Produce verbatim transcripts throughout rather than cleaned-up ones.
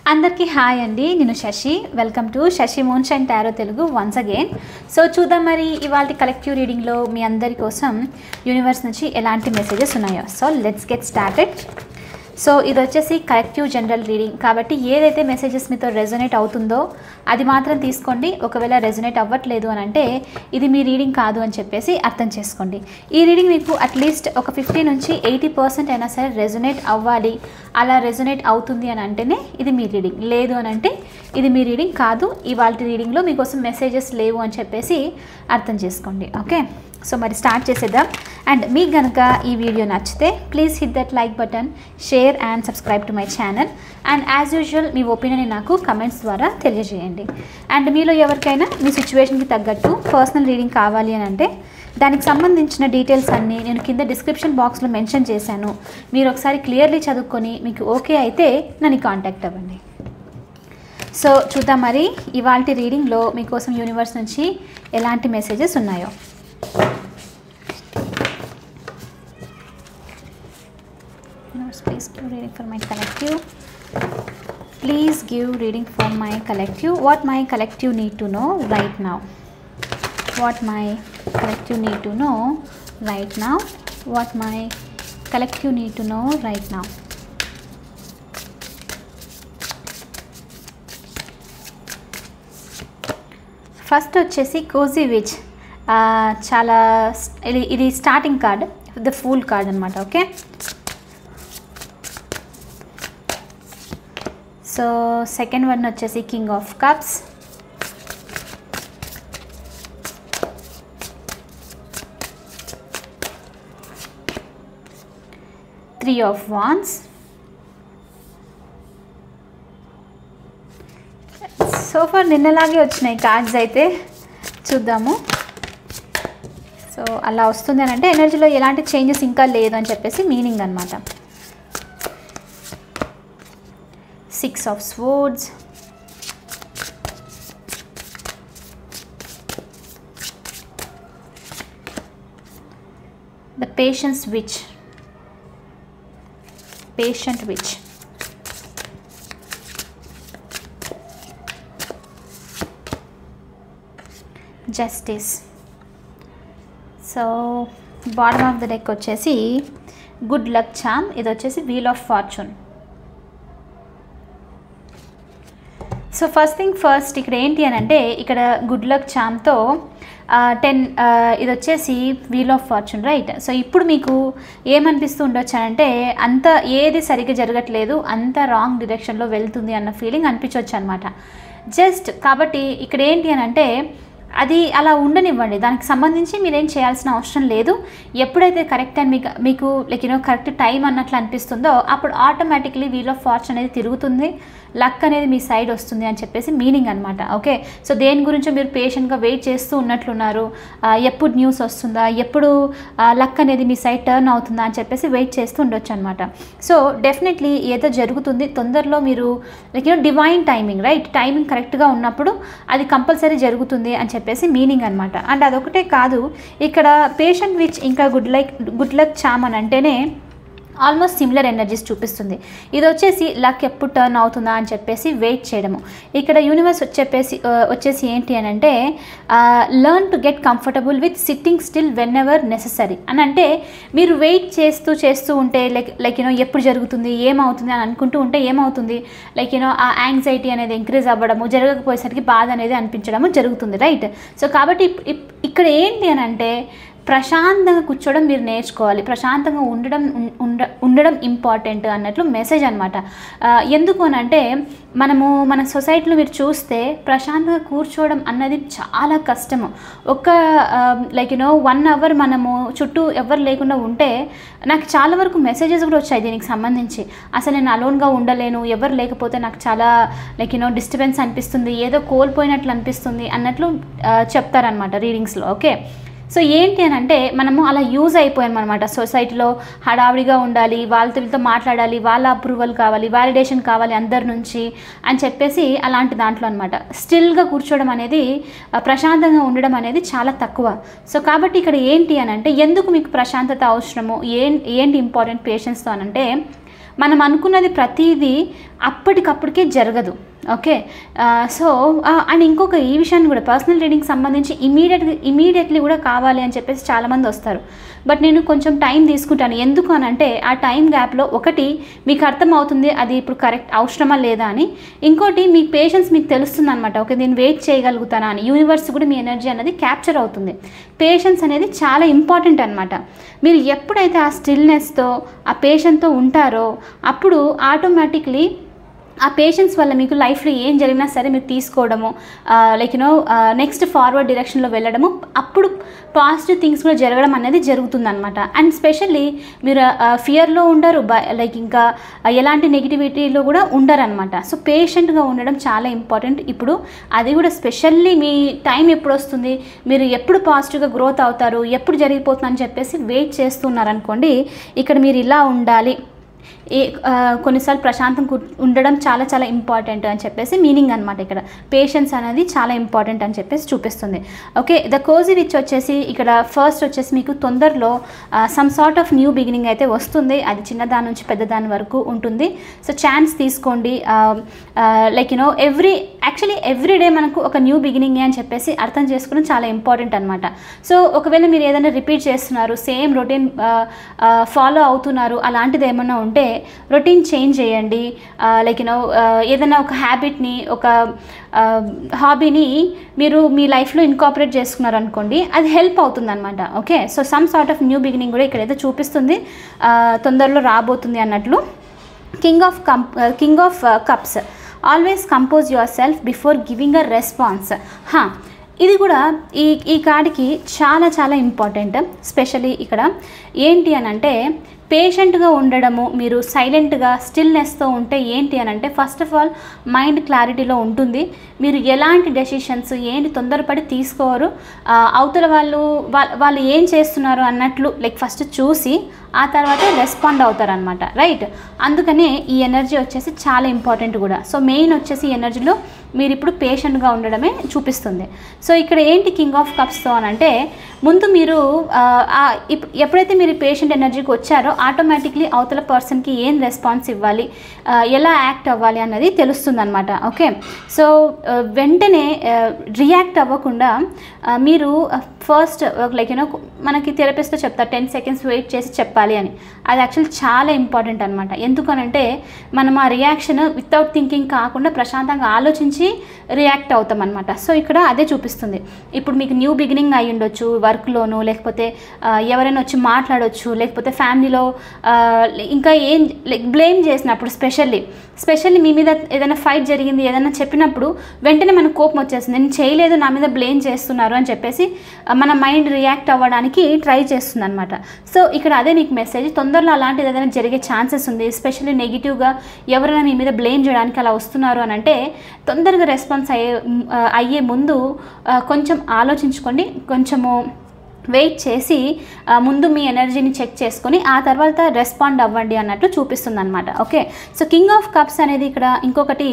అందరికీ హాయ్ అండి, నేను Shashi. Welcome to Shashi moonshine tarot Telugu once again. So చూద్దాం మరి ఇవాళ కలెక్టివ్ రీడింగ్లో మీ అందరి కోసం యూనివర్స్ నుంచి ఎలాంటి మెసేజెస్ ఉన్నాయో. So let's get started. So ఇది వచ్చేసి కలెక్టివ్ జనరల్ రీడింగ్ కాబట్టి ఏదైతే మెసేజెస్ మీతో రెజొనేట్ అవుతుందో అది మాత్రం తీసుకోండి. ఒకవేళ రెజొనేట్ అవ్వట్లేదు అని అంటే ఇది మీ రీడింగ్ కాదు అని చెప్పేసి అర్థం చేసుకోండి. ఈ రీడింగ్ మీకు అట్లీస్ట్ ఒక ఫిఫ్టీ నుంచి ఎయిటీ పర్సెంట్ అయినా సరే రెజొనేట్ అవ్వాలి. అలా రెజొనేట్ అవుతుంది అని అంటేనే ఇది మీ రీడింగ్, లేదు అని అంటే ఇది మీ రీడింగ్ కాదు. ఇవాళ రీడింగ్లో మీకోసం మెసేజెస్ లేవు అని చెప్పేసి అర్థం చేసుకోండి. ఓకే, సో మరి స్టార్ట్ చేసేద్దాం. అండ్ మీకు కనుక ఈ వీడియో నచ్చితే please hit that like button, share and subscribe to my channel. And as usual మీ ఒపీనియన్ నాకు కమెంట్స్ ద్వారా తెలియజేయండి. అండ్ మీలో ఎవరికైనా మీ సిచ్యువేషన్కి తగ్గట్టు పర్సనల్ రీడింగ్ కావాలి అని అంటే దానికి సంబంధించిన డీటెయిల్స్ అన్నీ నేను కింద డిస్క్రిప్షన్ బాక్స్లో మెన్షన్ చేశాను. మీరు ఒకసారి క్లియర్లీ చదువుకొని మీకు ఓకే అయితే నన్ను కాంటాక్ట్ అవ్వండి. సో చూద్దాం మరి ఇవాళ రీడింగ్లో మీకోసం యూనివర్స్ నుంచి ఎలాంటి మెసేజెస్ ఉన్నాయో. Please give reading for my collective. Please give reading for my collective. What my collective need to know right now. What my collective need to know right now. What my collective need to know right now. First వచ్చేసి cozy witch. చాలా ఇది ఇది starting card, the fool card అనమాట. Okay, so second one వచ్చేసి king of cups. Three of wands. So for నిన్నలాగే వచ్చినాయి cards అయితే చూద్దాము. సో అలా వస్తుంది అని అంటే ఎనర్జీలో ఎలాంటి చేంజెస్ ఇంకా లేదు అని చెప్పేసి మీనింగ్ అనమాట. Six of swords. The patience witch. Patient witch. Justice. So bottom of the deck వచ్చేసి గుడ్ లక్ చామ్. ఇది వచ్చేసి wheel of fortune. So first thing first ఇక్కడ ఏంటి అని అంటే ఇక్కడ గుడ్ లక్ చామ్తో టెన్ ఇది వచ్చేసి wheel of fortune, right. So ఇప్పుడు మీకు ఏమనిపిస్తూ ఉండొచ్చు అంటే అంత ఏది సరిగ్గా జరగట్లేదు, అంత రాంగ్ డైరెక్షన్లో వెళ్తుంది అన్న ఫీలింగ్ అనిపించవచ్చు అనమాట. జస్ట్ కాబట్టి ఇక్కడ ఏంటి అని అంటే అది అలా ఉండనివ్వండి, దానికి సంబంధించి మీరేం చేయాల్సిన అవసరం లేదు. ఎప్పుడైతే కరెక్ట్ అని మీకు మీకు లైక్ యూనో కరెక్ట్ టైం అన్నట్లు అనిపిస్తుందో అప్పుడు ఆటోమేటిక్లీ వీల్ ఆఫ్ ఫార్చ్యూన్ అనేది తిరుగుతుంది, లక్ అనేది మీ సైడ్ వస్తుంది అని చెప్పేసి మీనింగ్ అనమాట. ఓకే, సో దేని గురించో మీరు పేషెంట్గా వెయిట్ చేస్తూ ఉన్నట్లున్నారు. ఎప్పుడు న్యూస్ వస్తుందా, ఎప్పుడు లక్ అనేది మీ సైడ్ టర్న్ అవుతుందా అని చెప్పేసి వెయిట్ చేస్తూ ఉండొచ్చు అనమాట. సో డెఫినెట్లీ ఏదో జరుగుతుంది తొందరలో, మీరు like you know divine timing, right, timing కరెక్ట్గా ఉన్నప్పుడు అది కంపల్సరీ జరుగుతుంది అని చెప్పేసి మీనింగ్ అనమాట. అండ్ అదొకటే కాదు, ఇక్కడ పేషెంట్ విచ్ ఇంకా good like good luck charm అని అంటేనే ఆల్మోస్ట్ సిమిలర్ ఎనర్జీస్ చూపిస్తుంది. ఇది వచ్చేసి లక్ ఎప్పుడు టర్న్ అవుతుందా అని చెప్పేసి వెయిట్ చేయడము. ఇక్కడ యూనివర్స్ వచ్చేసి వచ్చేసి ఏంటి అని అంటే learn to get comfortable with sitting still whenever necessary అని అంటే మీరు వెయిట్ చేస్తూ చేస్తూ ఉంటే లైక్ లైక్ యూనో ఎప్పుడు జరుగుతుంది, ఏమవుతుంది అని అనుకుంటూ ఉంటే ఏమవుతుంది, లైక్ యూనో ఆ యాంగ్జైటీ అనేది ఇంక్రీజ్ అవ్వడము, జరగకపోయేసరికి బాధ అనేది అనిపించడము జరుగుతుంది, రైట్. సో కాబట్టి ఇక్కడ ఏంటి అని అంటే ప్రశాంతంగా కూర్చోవడం మీరు నేర్చుకోవాలి. ప్రశాంతంగా ఉండడం ఉండ ఉండడం ఇంపార్టెంట్ అన్నట్లు మెసేజ్ అనమాట. ఎందుకు అని అంటే మనము మన సొసైటీలో మీరు చూస్తే ప్రశాంతంగా కూర్చోవడం అన్నది చాలా కష్టము. ఒక లైక్ యూనో వన్ అవర్ మనము చుట్టూ ఎవరు లేకుండా ఉంటే నాకు చాలా వరకు మెసేజెస్ కూడా వచ్చాయి దీనికి సంబంధించి. అసలు నేను అలోన్గా ఉండలేను, ఎవరు లేకపోతే నాకు చాలా లైక్ యూనో డిస్టర్బెన్స్ అనిపిస్తుంది, ఏదో కోల్పోయినట్లు అనిపిస్తుంది అన్నట్లు చెప్తారనమాట రీడింగ్స్లో. ఓకే, సో ఏంటి అని అంటే మనము అలా యూజ్ అయిపోయాం అనమాట. సొసైటీలో హడావిడిగా ఉండాలి, వాళ్ళతో వీళ్ళతో మాట్లాడాలి, వాళ్ళ అప్రూవల్ కావాలి, వ్యాలిడేషన్ కావాలి అందరి నుంచి అని చెప్పేసి అలాంటి దాంట్లో అనమాట. స్టిల్గా కూర్చోవడం అనేది, ప్రశాంతంగా ఉండడం అనేది చాలా తక్కువ. సో కాబట్టి ఇక్కడ ఏంటి అని అంటే ఎందుకు మీకు ప్రశాంతత అవసరము, ఏం ఏంటి ఇంపార్టెంట్ పేషెన్స్తో అనంటే మనం అనుకున్నది ప్రతిదీ అప్పటికప్పటికే జరగదు. ఓకే, సో అండ్ ఇంకొక ఈ విషయాన్ని కూడా పర్సనల్ రీడింగ్కి సంబంధించి ఇమీడియట్ ఇమీడియట్లీ కూడా కావాలి అని చెప్పేసి చాలామంది వస్తారు. బట్ నేను కొంచెం టైం తీసుకుంటాను. ఎందుకు అని అంటే ఆ టైం గ్యాప్లో ఒకటి మీకు అర్థమవుతుంది అది ఇప్పుడు కరెక్ట్ అవసరమా లేదా అని, ఇంకోటి మీ పేషెన్స్ మీకు తెలుస్తుంది అనమాట. ఓకే, నేను వెయిట్ చేయగలుగుతానా అని. యూనివర్స్ కూడా మీ ఎనర్జీ అనేది క్యాప్చర్ అవుతుంది. పేషెన్స్ అనేది చాలా ఇంపార్టెంట్ అనమాట. మీరు ఎప్పుడైతే ఆ స్టిల్నెస్తో ఆ పేషెంట్తో ఉంటారో అప్పుడు ఆటోమేటిక్లీ ఆ పేషెన్స్ వల్ల మీకు లైఫ్లో ఏం జరిగినా సరే మీరు తీసుకోవడము, లైక్ యూనో నెక్స్ట్ ఫార్వర్డ్ డైరెక్షన్లో వెళ్ళడము, అప్పుడు పాజిటివ్ థింగ్స్ కూడా జరగడం అనేది జరుగుతుందన్నమాట. అండ్ స్పెషల్లీ మీరు ఫియర్లో ఉండరు, లైక్ ఇంకా ఎలాంటి నెగిటివిటీలో కూడా ఉండరు అనమాట. సో పేషెంట్గా ఉండడం చాలా ఇంపార్టెంట్. ఇప్పుడు అది కూడా స్పెషల్లీ మీ టైం ఎప్పుడు వస్తుంది, మీరు ఎప్పుడు పాజిటివ్గా గ్రోత్ అవుతారు, ఎప్పుడు జరిగిపోతుందని చెప్పేసి వెయిట్ చేస్తున్నారనుకోండి, ఇక్కడ మీరు ఇలా ఉండాలి, ఏ కొన్నిసార్లు ప్రశాంతం ఉండడం చాలా చాలా ఇంపార్టెంట్ అని చెప్పేసి మీనింగ్ అనమాట. ఇక్కడ పేషెన్స్ అనేది చాలా ఇంపార్టెంట్ అని చెప్పేసి చూపిస్తుంది. ఓకే, ద కోజీ విచ్ వచ్చేసి ఇక్కడ ఫస్ట్ వచ్చేసి మీకు తొందరలో some sort of new beginning అయితే వస్తుంది. అది చిన్నదాని నుంచి పెద్దదాని వరకు ఉంటుంది. సో ఛాన్స్ తీసుకోండి. Like you know every actually every day మనకు ఒక న్యూ బిగినింగ్ అని చెప్పేసి అర్థం చేసుకోవడం చాలా ఇంపార్టెంట్ అనమాట. సో ఒకవేళ మీరు ఏదైనా రిపీట్ చేస్తున్నారు, సేమ్ రొటీన్ ఫాలో అవుతున్నారు, అలాంటిది ఏమన్నా ఉంటే రొటీన్ చేంజ్ చేయండి. లైక్ యూనో ఏదైనా ఒక హ్యాబిట్ని, ఒక హాబీని మీరు మీ లైఫ్లో ఇన్కార్పొరేట్ చేసుకున్నారు అనుకోండి, అది హెల్ప్ అవుతుంది అనమాట. Okay, so some sort of new beginning కూడా ఇక్కడైతే చూపిస్తుంది, తొందరలో రాబోతుంది అన్నట్లు. King of come king of cups, always compose yourself before giving a response. హా, ఇది కూడా ఈ ఈ కార్డ్కి చాలా చాలా ఇంపార్టెంట్. స్పెషల్లీ ఇక్కడ ఏంటి అని అంటే పేషెంట్గా ఉండడము, మీరు సైలెంట్గా స్టిల్నెస్తో ఉంటే ఏంటి అని అంటే ఫస్ట్ ఆఫ్ ఆల్ మైండ్ క్లారిటీలో ఉంటుంది. మీరు ఎలాంటి డెసిషన్స్ ఏంటి తొందరపడి తీసుకోరు. అవతల వాళ్ళు వాళ్ళు ఏం చేస్తున్నారు అన్నట్లు లైక్ ఫస్ట్ చూసి ఆ తర్వాత రెస్పాండ్ అవుతారనమాట, రైట్? అందుకనే ఈ ఎనర్జీ వచ్చేసి చాలా ఇంపార్టెంట్ కూడా. సో మెయిన్ వచ్చేసి ఈ ఎనర్జీలో మీరు ఇప్పుడు పేషెంట్గా ఉండడమే చూపిస్తుంది. సో ఇక్కడ ఏంటి కింగ్ ఆఫ్ కప్స్తో అని అంటే ముందు మీరు ఎప్పుడైతే మీరు పేషెంట్ ఎనర్జీకి వచ్చారో ఆటోమేటిక్లీ అవతల పర్సన్కి ఏం రెస్పాన్స్ ఇవ్వాలి, ఎలా యాక్ట్ అవ్వాలి అన్నది తెలుస్తుంది అనమాట. ఓకే, సో వెంటనే రియాక్ట్ అవ్వకుండా మీరు ఫస్ట్ లైక్ యూనో మనకి థెరపిస్ట్లో చెప్తారు టెన్ సెకండ్స్ వెయిట్ చేసి చెప్పాలి అని. అది యాక్చువల్లీ చాలా ఇంపార్టెంట్ అనమాట. ఎందుకనంటే మనం ఆ రియాక్షన్ వితౌట్ థింకింగ్ కాకుండా ప్రశాంతంగా ఆలోచించి రియాక్ట్ అవుతాం అనమాట. సో ఇక్కడ అదే చూపిస్తుంది. ఇప్పుడు మీకు న్యూ బిగినింగ్ అయ్యి ఉండొచ్చు వర్క్లోను, లేకపోతే ఎవరైనా వచ్చి మాట్లాడవచ్చు, లేకపోతే ఫ్యామిలీలో ఇంకా ఏం లైక్ బ్లేమ్ చేసినప్పుడు స్పెషల్లీ స్పెషల్లీ మీ మీద ఏదైనా ఫైట్ జరిగింది, ఏదైనా చెప్పినప్పుడు వెంటనే మనకు కోపం వచ్చేస్తుంది, నేను చేయలేదు నా మీద బ్లేమ్ చేస్తున్నారు అని చెప్పేసి మన మైండ్ రియాక్ట్ అవ్వడానికి ట్రై చేస్తుంది అనమాట. సో ఇక్కడ అదే మీకు మెసేజ్, తొందరలో అలాంటిది ఏదైనా జరిగే ఛాన్సెస్ ఉంది. ఎస్పెషల్లీ నెగిటివ్గా ఎవరైనా మీ మీద బ్లేమ్ చేయడానికి అలా వస్తున్నారు అని అంటే తొందరగా రెస్పాన్స్ అయ్యే అయ్యే ముందు కొంచెం ఆలోచించుకోండి, కొంచెము వెయిట్ చేసి ముందు మీ ఎనర్జీని చెక్ చేసుకొని ఆ తర్వాత రెస్పాండ్ అవ్వండి అన్నట్టు చూపిస్తుంది అనమాట. Okay, so king of cups అనేది ఇక్కడ ఇంకొకటి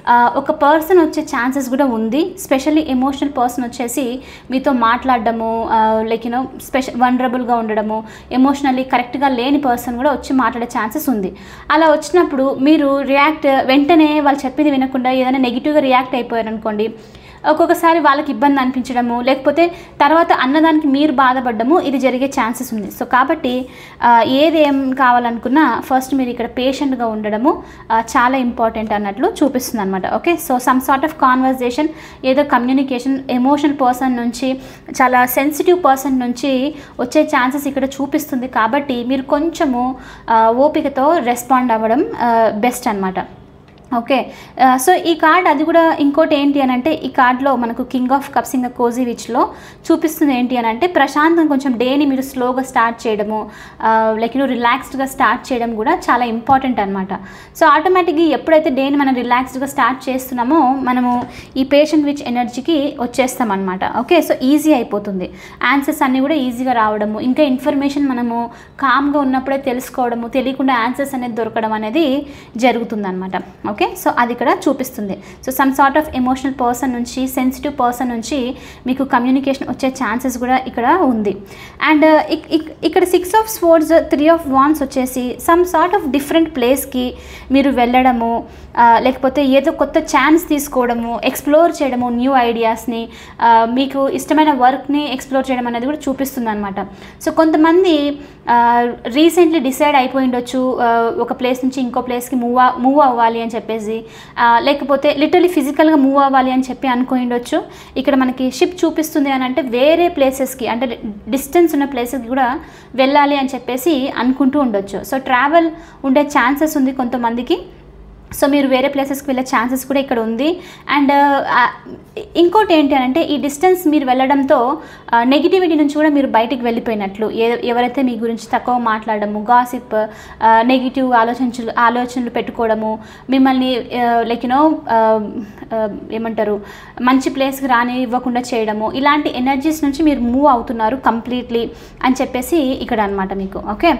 ఒక పర్సన్ వచ్చే ఛాన్సెస్ కూడా ఉంది. స్పెషల్లీ ఎమోషనల్ పర్సన్ వచ్చేసి మీతో మాట్లాడడము, లైక్ యూనో స్పెషల్ వనరబుల్గా ఉండడము, ఎమోషనల్లీ కరెక్ట్గా లేని పర్సన్ కూడా వచ్చి మాట్లాడే ఛాన్సెస్ ఉంది. అలా వచ్చినప్పుడు మీరు రియాక్ట్ వెంటనే వాళ్ళు చెప్పింది వినకుండా ఏదైనా నెగిటివ్గా రియాక్ట్ అయిపోయారు అనుకోండి, ఒక్కొక్కసారి వాళ్ళకి ఇబ్బంది అనిపించడము, లేకపోతే తర్వాత అన్నదానికి మీరు బాధపడము, ఇది జరిగే ఛాన్సెస్ ఉంది. సో కాబట్టి ఏది ఏం కావాలనుకున్నా ఫస్ట్ మీరు ఇక్కడ పేషెంట్గా ఉండడము చాలా ఇంపార్టెంట్ అన్నట్లు చూపిస్తుంది అనమాట. Okay, so some sort of conversation, ఏదో కమ్యూనికేషన్ ఎమోషనల్ పర్సన్ నుంచి, చాలా సెన్సిటివ్ పర్సన్ నుంచి వచ్చే ఛాన్సెస్ ఇక్కడ చూపిస్తుంది. కాబట్టి మీరు కొంచెము ఓపికతో రెస్పాండ్ అవ్వడం బెస్ట్ అనమాట. ఓకే, సో ఈ కార్డ్ అది కూడా ఇంకోటి ఏంటి అని అంటే ఈ కార్డ్లో మనకు కింగ్ ఆఫ్ కప్స్ ఇంకా కోజీ విచ్లో చూపిస్తుంది ఏంటి అని అంటే ప్రశాంతం కొంచెం డేని మీరు స్లోగా స్టార్ట్ చేయడము, లైక్ నువ్వు రిలాక్స్డ్గా స్టార్ట్ చేయడం కూడా చాలా ఇంపార్టెంట్ అనమాట. సో ఆటోమేటిక్గా ఎప్పుడైతే డేని మనం రిలాక్స్డ్గా స్టార్ట్ చేస్తున్నామో మనము ఈ పేషెంట్ విచ్ ఎనర్జీకి వచ్చేస్తాం అనమాట. ఓకే, సో ఈజీ అయిపోతుంది, ఆన్సర్స్ అన్నీ కూడా ఈజీగా రావడము, ఇంకా ఇన్ఫర్మేషన్ మనము కామ్గా ఉన్నప్పుడే తెలుసుకోవడము, తెలియకుండా ఆన్సర్స్ అనేది దొరకడం అనేది జరుగుతుంది అనమాట. ఓకే, ఓకే, సో అది ఇక్కడ చూపిస్తుంది. So some sort of emotional person నుంచి, సెన్సిటివ్ పర్సన్ నుంచి మీకు కమ్యూనికేషన్ వచ్చే ఛాన్సెస్ కూడా ఇక్కడ ఉంది. అండ్ ఇక్కడ six of swords, three of wands వచ్చేసి సమ్ సార్ట్ ఆఫ్ డిఫరెంట్ ప్లేస్కి మీరు వెళ్ళడము, లేకపోతే ఏదో కొత్త ఛాన్స్ తీసుకోవడము, ఎక్స్ప్లోర్ చేయడము, న్యూ ఐడియాస్ని, మీకు ఇష్టమైన వర్క్ని ఎక్స్ప్లోర్ చేయడం అనేది కూడా చూపిస్తుంది అనమాట. సో కొంతమంది రీసెంట్లీ డిసైడ్ అయిపోయి ఉండొచ్చు ఒక ప్లేస్ నుంచి ఇంకో ప్లేస్కి మూవ్ మూవ్ అవ్వాలి అని చెప్పేసి, లేకపోతే లిటరలీ ఫిజికల్గా మూవ్ అవ్వాలి అని చెప్పి అనుకుని ఉండొచ్చు. ఇక్కడ మనకి షిప్ చూపిస్తుంది అని అంటే వేరే ప్లేసెస్కి, అంటే డిస్టెన్స్ ఉన్న ప్లేసెస్కి కూడా వెళ్ళాలి అని చెప్పేసి అనుకుంటూ ఉండొచ్చు. సో ట్రావెల్ ఉండే ఛాన్సెస్ ఉంది కొంతమందికి. సో మీరు వేరే ప్లేసెస్కి వెళ్ళే ఛాన్సెస్ కూడా ఇక్కడ ఉంది. అండ్ ఇంకోటి ఏంటి అని అంటే ఈ డిస్టెన్స్ మీరు వెళ్ళడంతో నెగిటివిటీ నుంచి కూడా మీరు బయటికి వెళ్ళిపోయినట్లు, ఏ ఎవరైతే మీ గురించి తక్కువ మాట్లాడము, గాసిప్, నెగిటివ్ ఆలోచనలు ఆలోచనలు పెట్టుకోవడము, మిమ్మల్ని లైక్ యూనో ఏమంటారు మంచి ప్లేస్కి రాని ఇవ్వకుండా చేయడము, ఇలాంటి ఎనర్జీస్ నుంచి మీరు మూవ్ అవుతున్నారు కంప్లీట్లీ అని చెప్పేసి ఇక్కడ అనమాట మీకు. Okay,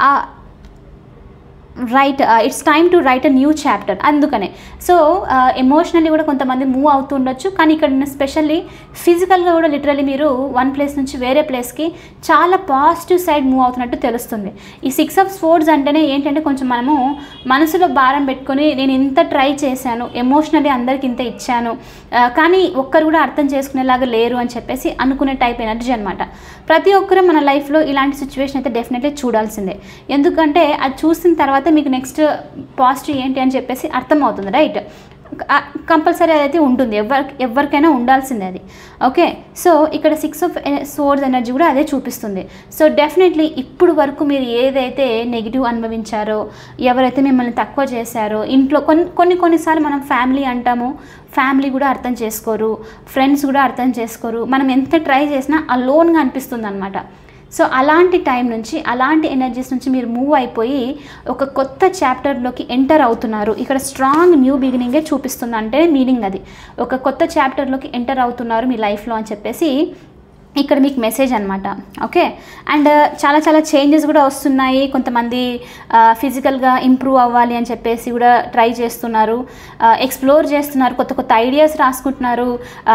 right, it's time to write a new chapter. అందుకనే సో ఎమోషనల్లీ కూడా కొంతమంది మూవ్ అవుతూ ఉండొచ్చు, కానీ ఇక్కడ స్పెషల్లీ ఫిజికల్గా కూడా లిటరలీ మీరు వన్ ప్లేస్ నుంచి వేరే ప్లేస్కి చాలా పాజిటివ్ సైడ్ మూవ్ అవుతున్నట్టు తెలుస్తుంది. ఈ సిక్స్ ఆఫ్ స్వోర్డ్స్ అంటేనే ఏంటంటే కొంచెం మనము మనసులో భారం పెట్టుకొని నేను ఇంత ట్రై చేశాను, ఎమోషనల్లీ అందరికి ఇంత ఇచ్చాను, కానీ ఒక్కరు కూడా అర్థం చేసుకునేలాగా లేరు అని చెప్పేసి అనుకునే టైప్ ఎనర్జీ అనమాట. ప్రతి ఒక్కరూ మన లైఫ్లో ఇలాంటి సిచ్యువేషన్ అయితే డెఫినెట్లీ చూడాల్సిందే. ఎందుకంటే అది చూసిన తర్వాత మీకు నెక్స్ట్ పాజిటివ్ ఏంటి అని చెప్పేసి అర్థమవుతుంది, రైట్? కంపల్సరీ అదైతే ఉంటుంది, ఎవరి ఎవరికైనా ఉండాల్సిందే అది. ఓకే, సో ఇక్కడ సిక్స్ ఆఫ్ స్వోర్డ్స్ ఎనర్జీ కూడా అదే చూపిస్తుంది. సో డెఫినెట్లీ ఇప్పుడు వరకు మీరు ఏదైతే నెగిటివ్ అనుభవించారో, ఎవరైతే మిమ్మల్ని తక్కువ చేశారో, ఇంట్లో కొన్ని కొన్ని కొన్నిసార్లు మనం ఫ్యామిలీ అంటాము, ఫ్యామిలీ కూడా అర్థం చేసుకోరు, ఫ్రెండ్స్ కూడా అర్థం చేసుకోరు, మనం ఎంత ట్రై చేసినా అలోన్గా అనిపిస్తుంది అనమాట. సో అలాంటి టైం నుంచి, అలాంటి ఎనర్జీస్ నుంచి మీరు మూవ్ అయిపోయి ఒక కొత్త చాప్టర్లోకి ఎంటర్ అవుతున్నారు. ఇక్కడ స్ట్రాంగ్ న్యూ బిగినింగే చూపిస్తుంది, అంటే మీనింగ్ అది ఒక కొత్త చాప్టర్లోకి ఎంటర్ అవుతున్నారు మీ లైఫ్లో అని చెప్పేసి ఇక్కడ మీకు మెసేజ్ అనమాట. ఓకే, అండ్ చాలా చాలా చేంజెస్ కూడా వస్తున్నాయి. కొంతమంది ఫిజికల్గా ఇంప్రూవ్ అవ్వాలి అని చెప్పేసి కూడా ట్రై చేస్తున్నారు, ఎక్స్ప్లోర్ చేస్తున్నారు, కొత్త కొత్త ఐడియాస్ రాసుకుంటున్నారు.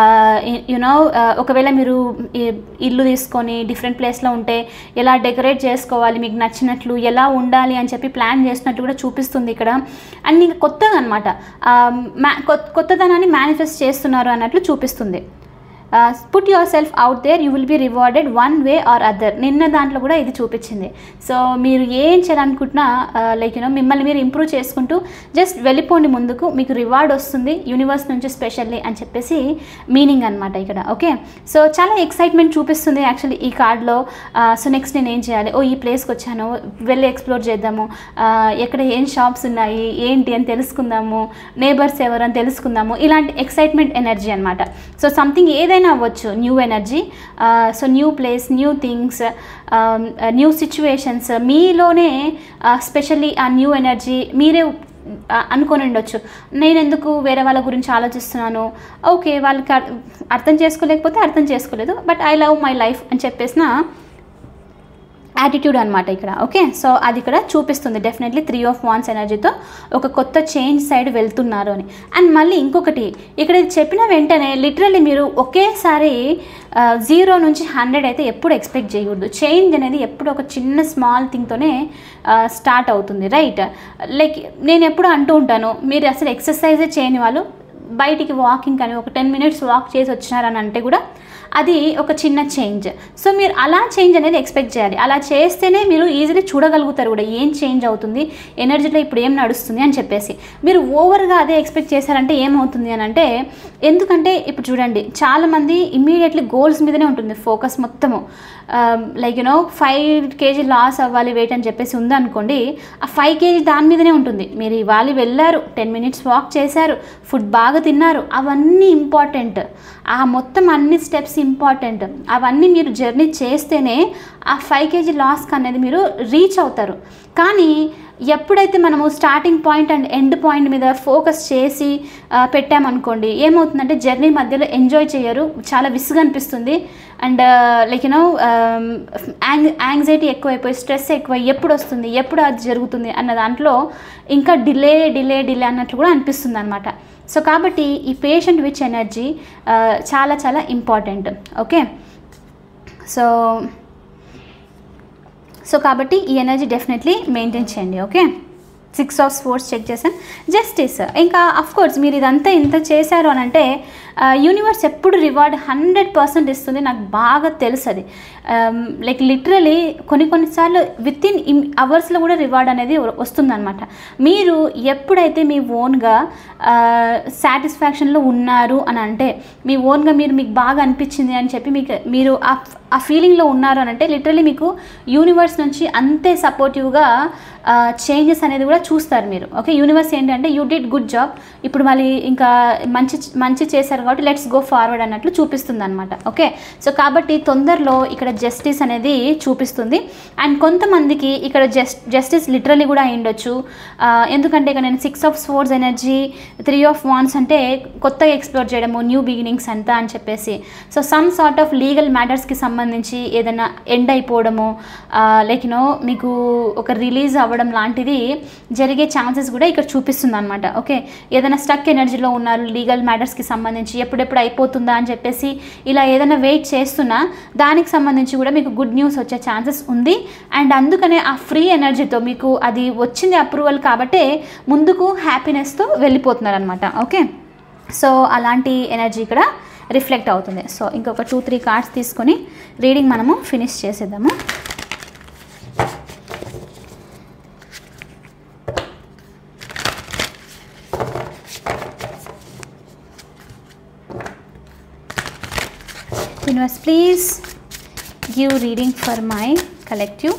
యూనో ఒకవేళ మీరు ఇల్లు తీసుకొని డిఫరెంట్ ప్లేస్లో ఉంటే ఎలా డెకరేట్ చేసుకోవాలి, మీకు నచ్చినట్లు ఎలా ఉండాలి అని చెప్పి ప్లాన్ చేస్తున్నట్టు కూడా చూపిస్తుంది ఇక్కడ. అండ్ ఇంకా కొత్తగా అనమాట కొత్తదనాన్ని మేనిఫెస్ట్ చేస్తున్నారు అన్నట్లు చూపిస్తుంది. Put your self out there, you will be rewarded one way or other. నిన్న దాంట్లో కూడా ఇది చూపించింది. సో మీరు ఏం చేయాలనుకుంటున్నా లైక్ యూనో మిమ్మల్ని మీరు ఇంప్రూవ్ చేసుకుంటూ జస్ట్ వెళ్ళిపోండి ముందుకు, మీకు రివార్డ్ వస్తుంది యూనివర్స్ నుంచి స్పెషల్లీ అని చెప్పేసి మీనింగ్ అనమాట ఇక్కడ. ఓకే, సో చాలా ఎక్సైట్మెంట్ చూపిస్తుంది యాక్చువల్లీ ఈ కార్డ్లో. సో నెక్స్ట్ నేను ఏం చేయాలి, ఓ ఈ ప్లేస్కి వచ్చాను, వెళ్ళి ఎక్స్ప్లోర్ చేద్దాము, ఎక్కడ ఏం షాప్స్ ఉన్నాయి ఏంటి అని తెలుసుకుందాము, నేబర్స్ ఎవరు అని తెలుసుకుందాము, ఇలాంటి ఎక్సైట్మెంట్ ఎనర్జీ అనమాట. సో సంథింగ్ ఏదైనా అవ్వచ్చు, new energy. So new place, new things, new situations, మీలోనే స్పెషల్లీ ఆ న్యూ ఎనర్జీ మీరే అనుకొని ఉండొచ్చు. నేను ఎందుకు వేరే వాళ్ళ గురించి ఆలోచిస్తున్నాను, ఓకే వాళ్ళకి అర్థం చేసుకోలేకపోతే అర్థం చేసుకోలేదు, but I love my life అని చెప్పేసిన యాటిట్యూడ్ అనమాట ఇక్కడ. ఓకే, సో అది ఇక్కడ చూపిస్తుంది డెఫినెట్లీ త్రీ ఆఫ్ వాండ్స్ ఎనర్జీతో ఒక కొత్త చేంజ్ సైడ్ వెళ్తున్నారు అని. అండ్ మళ్ళీ ఇంకొకటి ఇక్కడ చెప్పిన వెంటనే లిటరల్లీ మీరు ఒకేసారి జీరో నుంచి హండ్రెడ్ అయితే ఎప్పుడు ఎక్స్పెక్ట్ చేయకూడదు. చేంజ్ అనేది ఎప్పుడు ఒక చిన్న స్మాల్ థింగ్తోనే స్టార్ట్ అవుతుంది, రైట్? లైక్ నేను ఎప్పుడు అంటూ ఉంటాను, మీరు అసలు ఎక్సర్సైజే చేయని వాళ్ళు బయటికి వాకింగ్ కానీ ఒక టెన్ మినిట్స్ వాక్ చేసి వచ్చినారని అంటే కూడా అది ఒక చిన్న చేంజ్. సో మీరు అలా చేంజ్ అనేది ఎక్స్పెక్ట్ చేయాలి. అలా చేస్తేనే మీరు ఈజీలీ చూడగలుగుతారు కూడా ఏం చేంజ్ అవుతుంది, ఎనర్జీలో ఇప్పుడు ఏం నడుస్తుంది అని చెప్పేసి. మీరు ఓవర్గా అదే ఎక్స్పెక్ట్ చేశారంటే ఏమవుతుంది అని అంటే, ఎందుకంటే ఇప్పుడు చూడండి చాలామంది ఇమ్మీడియట్లీ గోల్స్ మీదనే ఉంటుంది ఫోకస్ మొత్తము. Like you know five KG loss అవ్వాలి వెయిట్ అని చెప్పేసి ఉందనుకోండి, ఆ ఫైవ్ కేజీ దాని మీదనే ఉంటుంది. మీరు ఇవాళ వెళ్ళారు, టెన్ మినిట్స్ వాక్ చేశారు, ఫుడ్ బాగా తిన్నారు, అవన్నీ ఇంపార్టెంట్. ఆ మొత్తం అన్ని స్టెప్స్ ఇంపార్టెంట్. అవన్నీ మీరు జర్నీ చేస్తేనే ఆ ఫైవ్ కేజీ లాస్కి అనేది మీరు రీచ్ అవుతారు. కానీ ఎప్పుడైతే మనము starting point and end point మీద ఫోకస్ చేసి పెట్టామనుకోండి, ఏమవుతుందంటే జర్నీ మధ్యలో ఎంజాయ్ చేయరు, చాలా విసుగు అనిపిస్తుంది. అండ్ లైక్ యూనో యాంగ్ యాంగ్జైటీ ఎక్కువైపోయి స్ట్రెస్ ఎక్కువ, ఎప్పుడు వస్తుంది, ఎప్పుడు అది జరుగుతుంది అన్న దాంట్లో ఇంకా డిలే డిలే డిలే అన్నట్లు కూడా అనిపిస్తుంది అనమాట. సో కాబట్టి ఈ పేషెంట్ విచ్ ఎనర్జీ చాలా చాలా ఇంపార్టెంట్. ఓకే, సో సో కాబట్టి ఈ ఎనర్జీ డెఫినెట్లీ మెయింటైన్ చేయండి. Okay, six of swords check చేసాం. జస్టిస్, ఇంకా అఫ్కోర్స్ మీరు ఇదంతా ఇంత చేశారు అని అంటే యూనివర్స్ ఎప్పుడు రివార్డ్ హండ్రెడ్ పర్సెంట్ ఇస్తుంది, నాకు బాగా తెలుసు అది. లైక్ లిటరలీ కొన్ని కొన్నిసార్లు విత్ ఇన్ ఇన్ అవర్స్లో కూడా రివార్డ్ అనేది వస్తుందన్నమాట. మీరు ఎప్పుడైతే మీ ఓన్గా సాటిస్ఫాక్షన్లో ఉన్నారు అని అంటే, మీ ఓన్గా మీరు మీకు బాగా అనిపించింది అని చెప్పి మీకు మీరు ఆ ఫీలింగ్లో ఉన్నారు అని అంటే లిటరలీ మీకు యూనివర్స్ నుంచి అంతే సపోర్టివ్గా చేంజెస్ అనేది కూడా చూస్తారు మీరు. ఓకే, యూనివర్స్ ఏంటంటే యూ డిడ్ గుడ్ జాబ్, ఇప్పుడు మళ్ళీ ఇంకా మంచి మంచి చేశారు కాబట్టి లెట్స్ గో ఫార్వర్డ్ అన్నట్లు చూపిస్తుంది అనమాట. ఓకే, సో కాబట్టి తొందరలో ఇక్కడ జస్టిస్ అనేది చూపిస్తుంది. అండ్ కొంతమందికి ఇక్కడ జస్ట్ జస్టిస్ లిటరలీ కూడా అయ్యుండొచ్చు. ఎందుకంటే ఇక్కడ నేను six of swords energy, three of wands అంటే కొత్తగా ఎక్స్ప్లోర్ చేయడము, న్యూ బిగినింగ్స్ అంతా అని చెప్పేసి. So some sort of legal మ్యాటర్స్కి సంబంధించి ఏదైనా ఎండ్ అయిపోవడము, లైక్ యూనో మీకు ఒక రిలీజ్ అవ్వడం లాంటిది జరిగే ఛాన్సెస్ కూడా ఇక్కడ చూపిస్తుంది అనమాట. ఓకే, ఏదైనా స్టక్ ఎనర్జీలో ఉన్నారు లీగల్ మ్యాటర్స్కి సంబంధించి, ఎప్పుడెప్పుడు అయిపోతుందా అని చెప్పేసి ఇలా ఏదైనా వెయిట్ చేస్తున్నా దానికి సంబంధించి కూడా మీకు గుడ్ న్యూస్ వచ్చే ఛాన్సెస్ ఉంది. అండ్ అందుకనే ఆ ఫ్రీ ఎనర్జీతో మీకు అది వచ్చింది అప్రూవల్ కాబట్టే ముందుకు హ్యాపీనెస్తో వెళ్ళిపోతున్నారు అనమాట. ఓకే, సో అలాంటి ఎనర్జీ ఇక్కడ రిఫ్లెక్ట్ అవుతుంది. సో ఇంకొక టూ త్రీ కార్డ్స్ తీసుకొని రీడింగ్ మనము ఫినిష్ చేసేద్దాము. Universe, please give reading for my collective.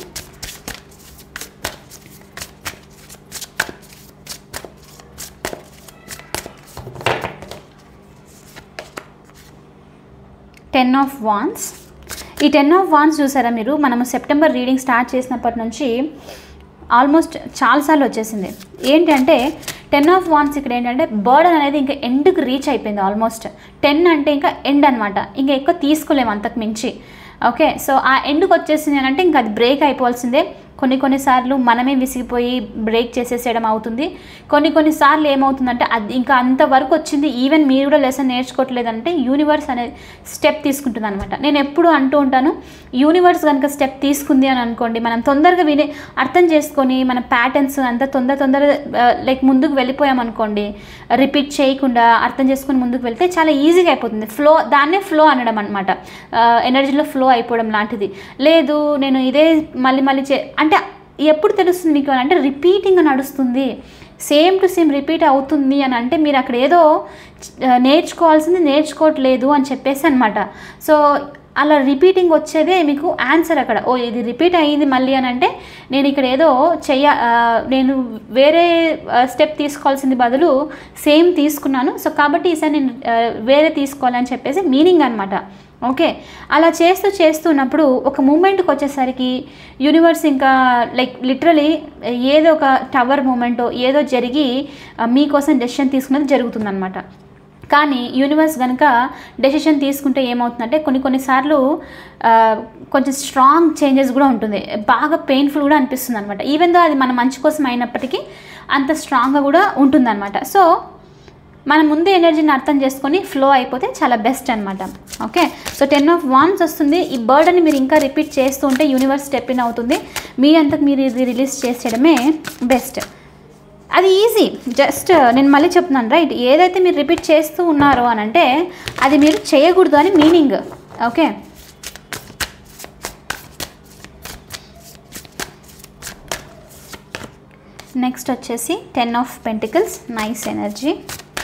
Ten of wands. ఈ టెన్ ఆఫ్ వాన్స్ చూసారా మీరు, మనము సెప్టెంబర్ రీడింగ్ స్టార్ట్ చేసినప్పటి నుంచి ఆల్మోస్ట్ చాలాసార్లు వచ్చేసింది. ఏంటంటే టెన్ ఆఫ్ వాన్స్ ఇక్కడ ఏంటంటే బర్డన్ అనేది ఇంకా ఎండ్కి రీచ్ అయిపోయింది ఆల్మోస్ట్. టెన్ అంటే ఇంకా ఎండ్ అనమాట, ఇంకా ఎక్కువ తీసుకోలేము అంతకు మించి. ఓకే, సో ఆ ఎండ్కి వచ్చేసింది అని అంటే ఇంకా అది బ్రేక్ అయిపోవాల్సిందే. కొన్ని కొన్నిసార్లు మనమే విసిగిపోయి బ్రేక్ చేసేసేయడం అవుతుంది. కొన్ని కొన్నిసార్లు ఏమవుతుందంటే అది ఇంకా అంతవరకు వచ్చింది, ఈవెన్ మీరు కూడా లెసన్ నేర్చుకోవట్లేదంటే యూనివర్స్ అనే స్టెప్ తీసుకుంటుంది అనమాట. నేను ఎప్పుడు అంటూ ఉంటాను, యూనివర్స్ కనుక స్టెప్ తీసుకుంది అని అనుకోండి, మనం తొందరగా విని అర్థం చేసుకొని మన ప్యాటర్న్స్ అంతా తొందర తొందర లైక్ ముందుకు వెళ్ళిపోయామనుకోండి, రిపీట్ చేయకుండా అర్థం చేసుకొని ముందుకు వెళ్తే చాలా ఈజీగా అయిపోతుంది. ఫ్లో, దాన్నే ఫ్లో అనడం అనమాట, ఎనర్జీలో ఫ్లో అయిపోవడం లాంటిది. లేదు నేను ఇదే మళ్ళీ మళ్ళీ చే అంటే ఎప్పుడు తెలుస్తుంది మీకు అని అంటే రిపీటింగ్ నడుస్తుంది, సేమ్ టు సేమ్ రిపీట్ అవుతుంది అని అంటే మీరు అక్కడ ఏదో నేర్చుకోవాల్సింది నేర్చుకోవట్లేదు అని చెప్పేసి అనమాట. సో అలా రిపీటింగ్ వచ్చేదే మీకు ఆన్సర్ అక్కడ. ఓ ఇది రిపీట్ అయ్యింది మళ్ళీ అని అంటే నేను ఇక్కడ ఏదో చెయ్య నేను వేరే స్టెప్ తీసుకోవాల్సింది బదులు సేమ్ తీసుకున్నాను, సో కాబట్టి ఈసారి నేను వేరే తీసుకోవాలని చెప్పేసి మీనింగ్ అనమాట. ఓకే, అలా చేస్తూ చేస్తున్నప్పుడు ఒక మూమెంట్కి వచ్చేసరికి యూనివర్స్ ఇంకా లైక్ లిటరలీ ఏదో ఒక టవర్ మూమెంటో ఏదో జరిగి మీకోసం డెసిషన్ తీసుకున్నది జరుగుతుందన్నమాట. కానీ యూనివర్స్ కనుక డెసిషన్ తీసుకుంటే ఏమవుతుందంటే కొన్ని కొన్నిసార్లు కొంచెం స్ట్రాంగ్ చేంజెస్ కూడా ఉంటుంది, బాగా పెయిన్ఫుల్ కూడా అనిపిస్తుంది అనమాట. ఈవెన్ దో అది మన మంచి కోసం అయినప్పటికీ అంత స్ట్రాంగ్గా కూడా ఉంటుందన్నమాట. సో మనం ముందే ఎనర్జీని అర్థం చేసుకొని ఫ్లో అయిపోతే చాలా బెస్ట్ అనమాట. Okay, so ten of wands వస్తుంది. ఈ బర్డన్ని మీరు ఇంకా రిపీట్ చేస్తూ ఉంటే యూనివర్స్ స్టెప్ ఇన్ అవుతుంది, మీ అంతకు మీరు ఇది రిలీజ్ చేసేయడమే బెస్ట్. అది ఈజీ, జస్ట్ నేను మళ్ళీ చెప్తున్నాను రైట్, ఏదైతే మీరు రిపీట్ చేస్తూ ఉన్నారో అని అంటే అది మీరు చేయకూడదు అని మీనింగ్. ఓకే, నెక్స్ట్ వచ్చేసి ten of pentacles, nice energy.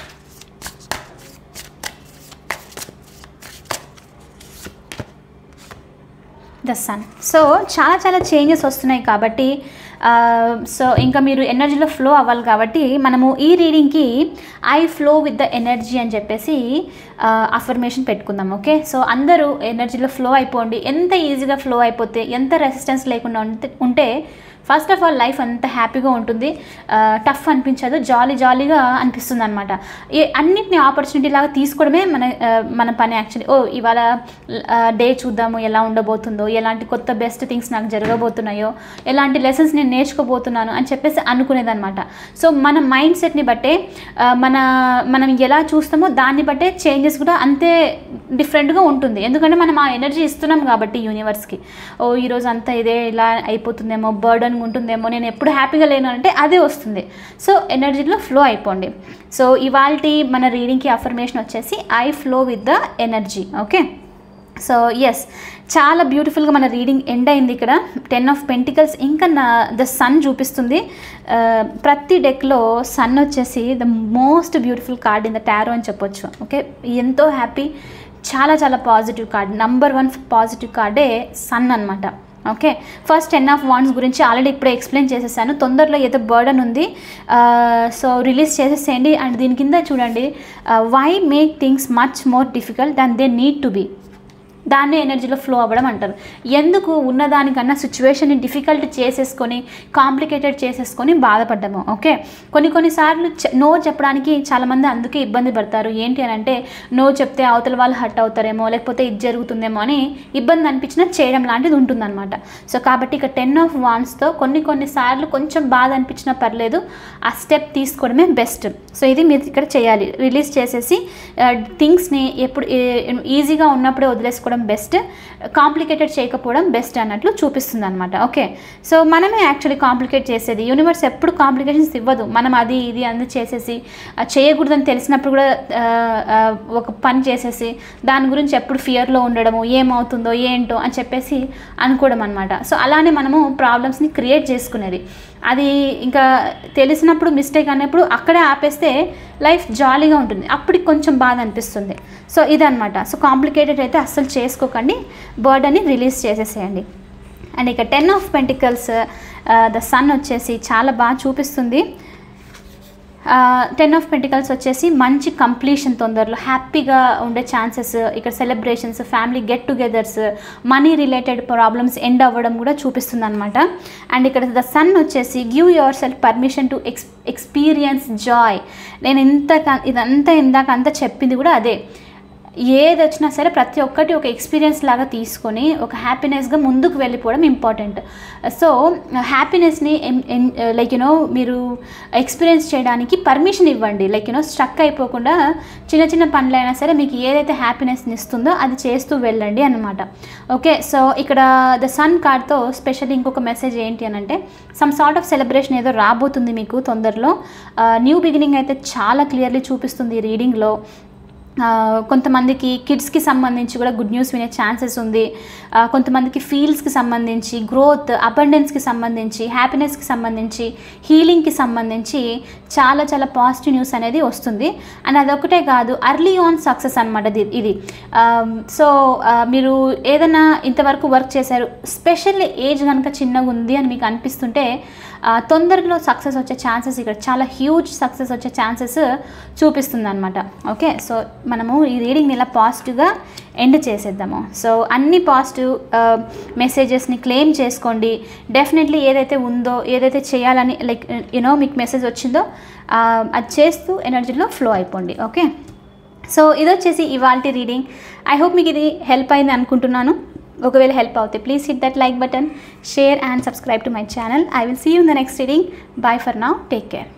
The sun. So చాలా చాలా చేంజెస్ వస్తున్నాయి కాబట్టి సో ఇంకా మీరు ఎనర్జీలో ఫ్లో అవ్వాలి కాబట్టి మనము ఈ రీడింగ్కి I flow with the energy అని చెప్పేసి అఫర్మేషన్ పెట్టుకుందాం. ఓకే, సో అందరూ ఎనర్జీలో ఫ్లో అయిపోండి. ఎంత ఈజీగా ఫ్లో అయిపోతే, ఎంత రెసిస్టెన్స్ లేకుండా ఉంటే ఉంటే ఫస్ట్ ఆఫ్ ఆల్ లైఫ్ అంత హ్యాపీగా ఉంటుంది, టఫ్ అనిపించదు, జాలీ జాలీగా అనిపిస్తుంది అనమాట. ఏ అన్నిటిని ఆపర్చునిటీ లాగా తీసుకోవడమే మన మన పని యాక్చువల్లీ. ఓ ఇవాళ డే చూద్దాము ఎలా ఉండబోతుందో, ఎలాంటి కొత్త బెస్ట్ థింగ్స్ నాకు జరగబోతున్నాయో, ఎలాంటి లెసన్స్ నేను నేర్చుకోబోతున్నాను అని చెప్పేసి అనుకునేదన్నమాట. సో మన మైండ్ సెట్ని బట్టే మన మనం ఎలా చూస్తామో దాన్ని బట్టే చేంజెస్ కూడా అంతే డిఫరెంట్గా ఉంటుంది. ఎందుకంటే మనం ఆ ఎనర్జీ ఇస్తున్నాం కాబట్టి యూనివర్స్కి. ఓ ఈరోజు అంతా ఇదే ఇలా అయిపోతుందేమో, బర్డన్ ఉంటుందేమో, నేను ఎప్పుడు హ్యాపీగా లేను అంటే అదే వస్తుంది. సో ఎనర్జీలో ఫ్లో అయిపోండి. సో ఇవాల్టి మన రీడింగ్కి అఫర్మేషన్ వచ్చేసి I flow with the energy. Okay, so yes, చాలా బ్యూటిఫుల్గా మన రీడింగ్ ఎండ్ అయింది. ఇక్కడ టెన్ ఆఫ్ పెంటికల్స్ ఇంకా నా ద సన్ చూపిస్తుంది. ప్రతి డెక్లో సన్ వచ్చేసి the most beautiful card in the tarot అని చెప్పొచ్చు. ఓకే, ఎంతో హ్యాపీ, చాలా చాలా positive card, number one positive కార్డే సన్ అనమాట. Okay, first ten of wands గురించి ఆల్రెడీ ఇప్పుడే ఎక్స్ప్లెయిన్ చేసేసాను. తొందరలో ఏదో బర్డన్ ఉంది, సో రిలీజ్ చేసేసేయండి. అండ్ దీని కింద చూడండి, why make things much more difficult than they need to be, దాన్నే ఎనర్జీలో ఫ్లో అవ్వడం అంటారు. ఎందుకు ఉన్నదానికన్నా సిచ్యువేషన్ని డిఫికల్ట్ చేసేసుకొని కాంప్లికేటెడ్ చేసేసుకొని బాధపడ్డాము. ఓకే, కొన్ని కొన్నిసార్లు నో చెప్పడానికి చాలామంది అందుకే ఇబ్బంది పడతారు. ఏంటి అని అంటే నో చెప్తే అవతల వాళ్ళు హర్ట్ అవుతారేమో, లేకపోతే ఇది జరుగుతుందేమో అని ఇబ్బంది అనిపించినా చేయడం లాంటిది ఉంటుందన్నమాట. సో కాబట్టి ఇక టెన్ ఆఫ్ వాండ్స్తో కొన్ని కొన్నిసార్లు కొంచెం బాధ అనిపించినా పర్లేదు, ఆ స్టెప్ తీసుకోవడమే బెస్ట్. సో ఇది మీరు ఇక్కడ చేయాలి, రిలీజ్ చేసేసి థింగ్స్ని ఎప్పుడు ఈజీగా ఉన్నప్పుడే వదిలేసుకోవడం బెస్ట్, కాంప్లికేటెడ్ చేయకపోవడం బెస్ట్ అన్నట్లు చూపిస్తుంది అనమాట. ఓకే, సో మనమే యాక్చువల్లీ కాంప్లికేట్ చేసేది. యూనివర్స్ ఎప్పుడు కాంప్లికేషన్స్ ఇవ్వదు. మనం అది ఇది అందు చేసేసి చేయకూడదని తెలిసినప్పుడు కూడా ఒక పని చేసేసి దాని గురించి ఎప్పుడు ఫియర్లో ఉండడము, ఏమవుతుందో ఏంటో అని చెప్పేసి అనుకోవడం అనమాట. సో అలానే మనము ప్రాబ్లమ్స్ని క్రియేట్ చేసుకునేది. అది ఇంకా తెలిసినప్పుడు మిస్టేక్ అన్నప్పుడు అక్కడే ఆపేస్తే లైఫ్ జాలీగా ఉంటుంది, అప్పటికి కొంచెం బాధ అనిపిస్తుంది. సో ఇదనమాట. సో కాంప్లికేటెడ్ అయితే అస్సలు చేసుకోకండి, బర్డన్ని రిలీజ్ చేసేసేయండి. అండ్ ఇక ten of pentacles the sun వచ్చేసి చాలా బాగా చూపిస్తుంది. టెన్ ఆఫ్ పెంటికల్స్ వచ్చేసి మంచి కంప్లీషన్, తొందరలో హ్యాపీగా ఉండే ఛాన్సెస్, ఇక్కడ celebrations, family get togethers, money related problems end అవ్వడం కూడా చూపిస్తుంది అనమాట. అండ్ ఇక్కడ ద సన్ వచ్చేసి give your self permission to ex experience joy. నేను ఇంత ఇదంతా ఇందాక అంతా చెప్పింది కూడా అదే. ఏది వచ్చినా సరే ప్రతి ఒక్కటి ఒక ఎక్స్పీరియన్స్ లాగా తీసుకొని ఒక హ్యాపీనెస్గా ముందుకు వెళ్ళిపోవడం ఇంపార్టెంట్. సో హ్యాపీనెస్ని లైక్ యూనో మీరు ఎక్స్పీరియన్స్ చేయడానికి పర్మిషన్ ఇవ్వండి. లైక్ యూనో స్ట్రక్ అయిపోకుండా చిన్న చిన్న పనులైనా సరే మీకు ఏదైతే హ్యాపీనెస్ని ఇస్తుందో అది చేస్తూ వెళ్ళండి అన్నమాట. ఓకే, సో ఇక్కడ ద సన్ కార్డ్తో స్పెషల్లీ ఇంకొక మెసేజ్ ఏంటి అని అంటే సమ్ సార్ట్ ఆఫ్ సెలబ్రేషన్ ఏదో రాబోతుంది మీకు తొందరలో. న్యూ బిగినింగ్ అయితే చాలా క్లియర్లీ చూపిస్తుంది ఈ రీడింగ్లో. కొంతమందికి కిడ్స్కి సంబంధించి కూడా గుడ్ న్యూస్ వినే ఛాన్సెస్ ఉంది. కొంతమందికి ఫీల్డ్స్కి సంబంధించి, గ్రోత్, అబండెన్స్కి సంబంధించి, హ్యాపీనెస్కి సంబంధించి, హీలింగ్కి సంబంధించి చాలా చాలా పాజిటివ్ న్యూస్ అనేది వస్తుంది. అండ్ అదొకటే కాదు, అర్లీ ఆన్ సక్సెస్ అనమాట ఇది. సో మీరు ఏదైనా ఇంతవరకు వర్క్ చేశారు, స్పెషల్లీ ఏజ్ కనుక చిన్నగా ఉంది అని మీకు అనిపిస్తుంటే తొందరలో సక్సెస్ వచ్చే ఛాన్సెస్, ఇక్కడ చాలా హ్యూజ్ సక్సెస్ వచ్చే ఛాన్సెస్ చూపిస్తుంది అనమాట. ఓకే, సో మనము ఈ రీడింగ్ని ఇలా పాజిటివ్గా ఎండ్ చేసేద్దాము. సో అన్ని పాజిటివ్ మెసేజెస్ని క్లెయిమ్ చేసుకోండి. డెఫినెట్లీ ఏదైతే ఉందో, ఏదైతే చేయాలని లైక్ యూనో మీకు మెసేజ్ వచ్చిందో అది చేస్తూ ఎనర్జీలో ఫ్లో అయిపోండి. ఓకే, సో ఇది వచ్చేసి ఇవాల్టి రీడింగ్. ఐ హోప్ మీకు ఇది హెల్ప్ అయింది అనుకుంటున్నాను. ఒకవేళ హెల్ప్ అవుతే please hit that like button, share and subscribe to my channel. I will see you in the next reading. Bye for now. Take care.